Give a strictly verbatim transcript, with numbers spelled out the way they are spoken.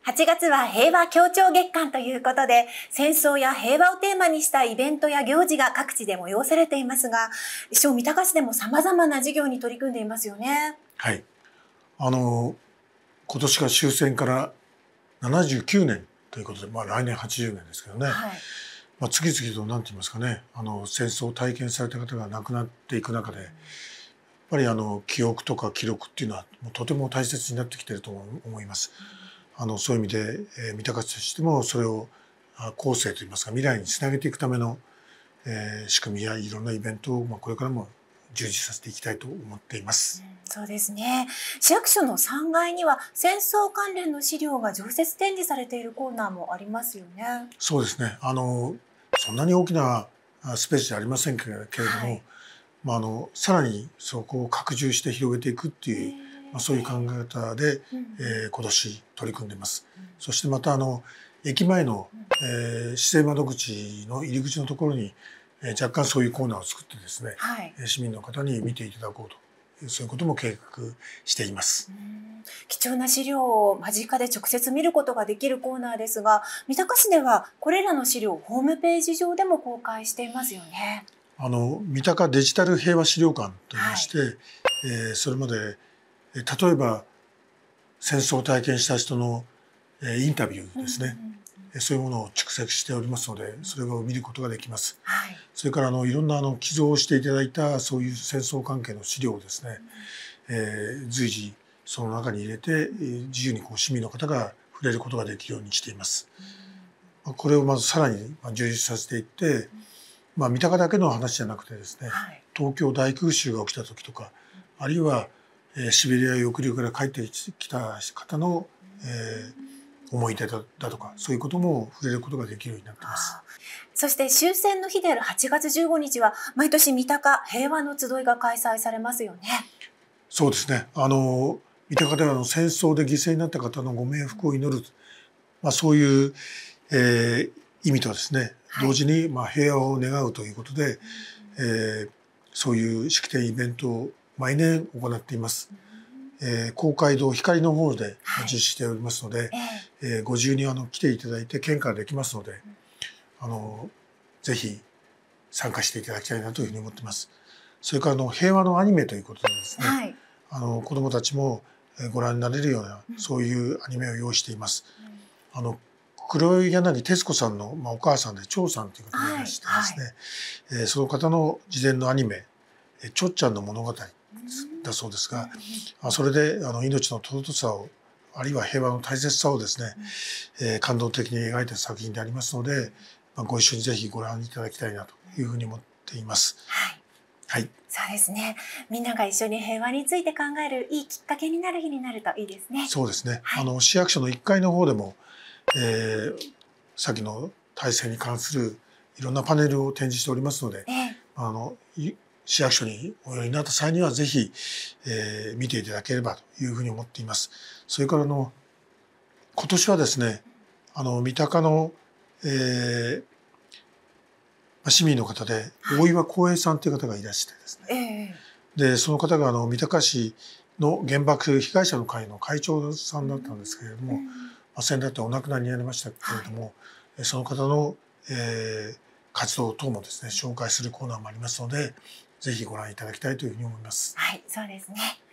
はちがつは平和協調月間ということで、戦争や平和をテーマにしたイベントや行事が各地で催されていますが、一生三鷹市でも様々な事業に取り組んでいますよね。 はい。あの、今年が終戦からななじゅうきゅうねんということで、まあ来年はちじゅうねんですけどね。はい、まあ次々と何て言いますかね、あの戦争を体験された方が亡くなっていく中で、やっぱりあの記憶とか記録っていうのはもうとても大切になってきていると思います。あのそういう意味で、えー、三鷹市としてもそれを後世といいますか未来につなげていくための、えー、仕組みやいろんなイベントを、まあ、これからも充実させていきたいと思っています。 うん、そうですね。市役所のさんがいには戦争関連の資料が常設展示されているコーナーもありますよね。 そうですね。あのそんなに大きなスペースじゃありませんけれども、はい、まあ、あのさらにそこを拡充して広げていくっていう、まあ、そういう考え方で、えー、今年取り組んでいます。うん、そしてまたあの駅前の、えー、市政窓口の入り口のところに、えー、若干そういうコーナーを作ってですね、はい、市民の方に見ていただこうと、そういうことも計画しています。 うん、貴重な資料を間近で直接見ることができるコーナーですが、三鷹市ではこれらの資料をホームページ上でも公開していますよね。 あの三鷹デジタル平和資料館といいまして、はい、えー、それまで例えば戦争を体験した人の、えー、インタビューですね、うんうんうん、そういうものを蓄積しておりますので、それを見ることができます。はい、それからあのいろんなあの寄贈していただいたそういう戦争関係の資料をですね、うん、えー、随時その中に入れて、えー、自由にこう市民の方が触れることができるようにしています。うん、これをまずさらに充実させていって、うん、まあ、三鷹だけの話じゃなくてですね、はい、東京大空襲が起きた時とか、あるいは、えー、シベリア抑留から帰ってきた方の、えー、思い出だとか、そういうことも触れることができるようになっています。 そして終戦の日であるはちがつじゅうごにちは毎年三鷹平和の集いが開催されますよね。 そうですね。あの三鷹ではの戦争で犠牲になった方のご冥福を祈る、まあ、そういう、えー、意味とですね、同時にまあ平和を願うということで、はい、えー、そういう式典イベントを毎年行っています。えー、公会堂光の方で実施しておりますので、はい、えー、ご自由にあの来ていただいて献花できますので、あのぜひ参加していただきたいなというふうに思っています。それからあの平和のアニメということでですね、はい、あの子どもたちもご覧になれるような、うん、そういうアニメを用意しています。うん、あの黒柳徹子さんの、まあ、お母さんで長さんという方がいらしてですね、はいはい、えー、その方の事前のアニメ「ちょっちゃんの物語」だそうですが、うん、それであの命の尊さをあるいは平和の大切さをですね、うん、えー、感動的に描いた作品でありますので、まあ、ご一緒にぜひご覧いただきたいなというふうに思っています。 はい、 はい、 そうですね。みんなが一緒に平和について考えるいいきっかけになる日になるといいですね。 そうですね。はい、あの市役所のいっかいの方でも、えー、先の体制に関するいろんなパネルを展示しておりますので、えー、あの市役所にお寄りになった際にはぜひ、えー、見ていただければというふうに思っています。それからの今年はですね、あの三鷹の、えー、市民の方で大岩光平さんという方がいらしてですね、えー、でその方があの三鷹市の原爆被害者の会の会長さんだったんですけれども、うん、まあ、先だってお亡くなりになりましたけれども、はい、その方の、えー、活動等もですね紹介するコーナーもありますので、ぜひご覧いただきたいというふうに思います。 はい、そうですね。